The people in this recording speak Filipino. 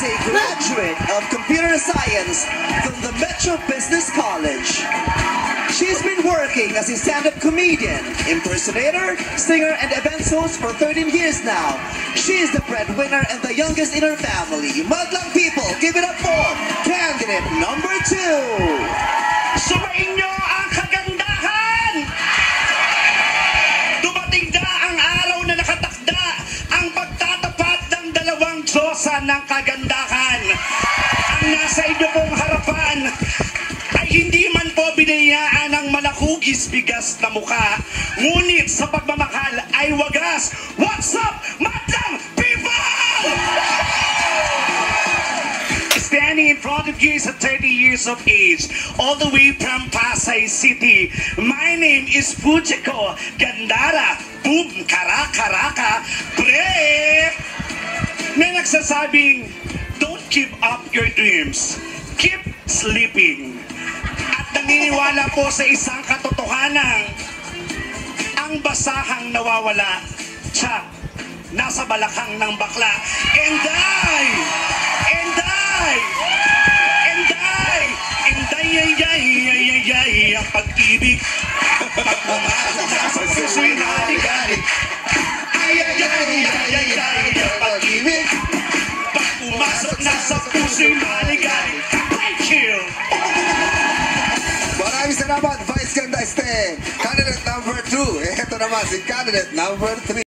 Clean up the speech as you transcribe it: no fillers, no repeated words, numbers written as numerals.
a graduate of computer science from the Metro Business College. She's been working as a stand-up comedian, impersonator, singer, and events host for 13 years now. She is the breadwinner and the youngest in her family. Madlang people, give it up for candidate number 2. Sumain nyo ang kagandahan! Dumating na ang araw na nakatakda ang pagtatapat ng dalawang Diyosa ng kagandahan. Ang nasa inyo pong harapan ay hindi man po binayaan ng malakugis bigas na mukha, ngunit sa pagmamahal ay wagas. What's up, madlang people? Standing in front of you is at 30 years of age, all the way from Pasay City. My name is Fujiko Gandara. Boom, karaka, break! May nagsasabing, don't give up your dreams. Keep sleeping. At naniniwala po sa isang katotohanan, ang basahang nawawala, tsak, nasa balakang ng bakla. And ang pag-ibig, pag pumasok na sa puso'y hali-hali. Ang pag-ibig, pag pumasok na sa puso'y hali-hali. Thank you! Maraming salamat, Vice Ganda Este. Candidate number 2. Ito naman si candidate number 3.